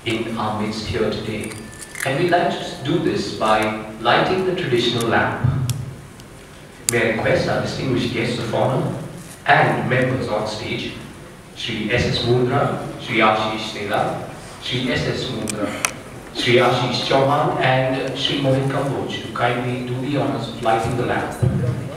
in our midst here today. And we'd like to do this by lighting the traditional lamp. May I request our distinguished guests of honor and members on stage, Shri S.S. Mundra, Shri Ashish Tela, Shri S.S. Mundra, Shri Ashish Chauhan and Shri Mohit Kamboj to kindly do the honors of lighting the lamp.